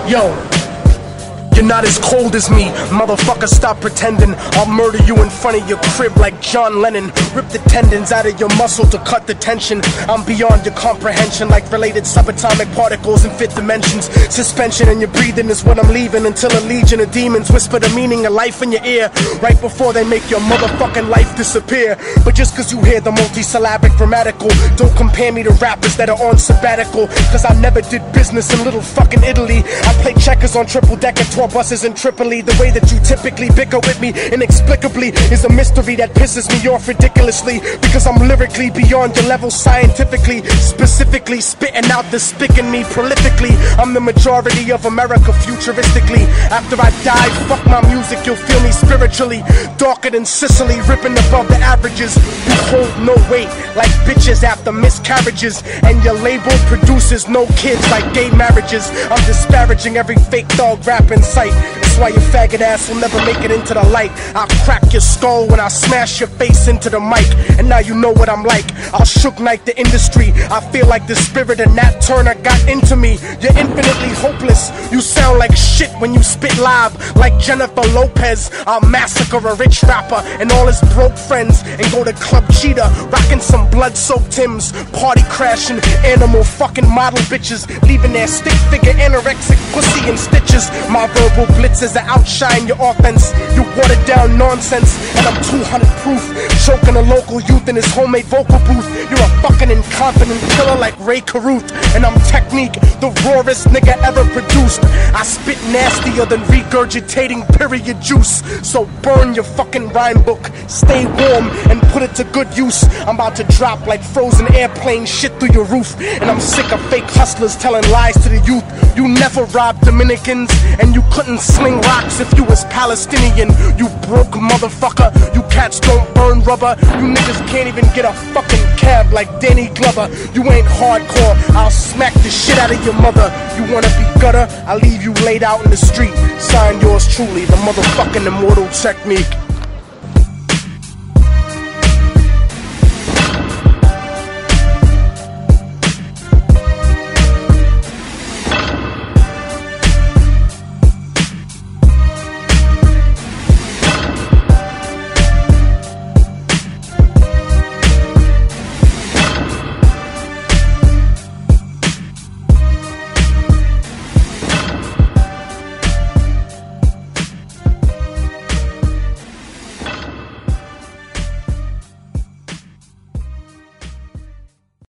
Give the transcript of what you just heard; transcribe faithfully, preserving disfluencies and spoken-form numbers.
Yo, you're not as cold as me, motherfucker, stop pretending. I'll murder you in front of your crib like John Lennon. Rip the tendons out of your muscle to cut the tension. I'm beyond your comprehension, like related subatomic particles in fifth dimensions. Suspension in your breathing is what I'm leaving, until a legion of demons whisper the meaning of life in your ear, right before they make your motherfucking life disappear. But just cause you hear the multisyllabic grammatical, don't compare me to rappers that are on sabbatical, cause I never did business in little fucking Italy. I play checkers on triple decker tour buses in Tripoli. The way that you typically bicker with me inexplicably is a mystery that pisses me off ridiculously, because I'm lyrically beyond your level scientifically, specifically spitting out the spick in me prolifically. I'm the majority of America futuristically. After I die, fuck my music, you'll feel me spiritually. Darker than Sicily, ripping above the averages. You hold no weight like bitches after miscarriages, and your label produces no kids like gay marriages. I'm disparaging every fake thug rap in sight. That's why your faggot ass will never make it into the light. I'll crack your skull when I smash your face into the mic, and now you know what I'm like. I'll shook knight the industry. I feel like the spirit of Nat Turner got into me. You're infinitely hopeless. You sound like shit when you spit live, like Jennifer Lopez. I'll massacre a rich rapper and all his broke friends, and go to Club Cheetah, rocking some blood-soaked Timbs, party crashing, animal fucking model bitches, leaving their stick figure anorexic pussy in stitches. My verbal blitzes that outshine your offense. You watered down nonsense, and I'm two hundred proof, choking a local youth in his homemade vocal booth. You're a fucking incontinent killer like Ray Caruth, and I'm Technique, the rawest nigga ever produced. I spit nastier than regurgitating period juice. So burn your fucking rhyme book, stay warm, and put it to good use. I'm about to drop like frozen airplane shit through your roof, and I'm sick of fake hustlers telling lies to the youth. You never robbed Dominicans, and you couldn't sling rocks if you was Palestinian. You broke motherfucker, you cats don't burn rubber. You niggas can't even get a fucking cab like Danny Glover. You ain't hardcore, I'll smack the shit out of your mother. You wanna be gutter, I'll leave you laid out in the street. Sign yours truly, the motherfucking Immortal Technique.